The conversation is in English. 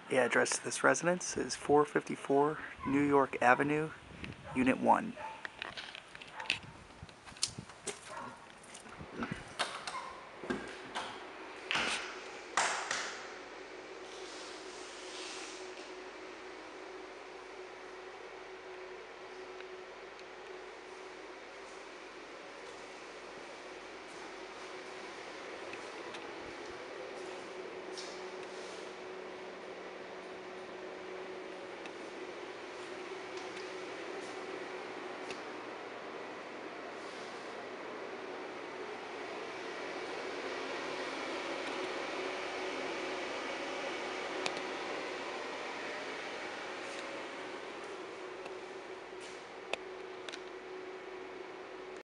The address to this residence is 454 New York Avenue, Unit 1.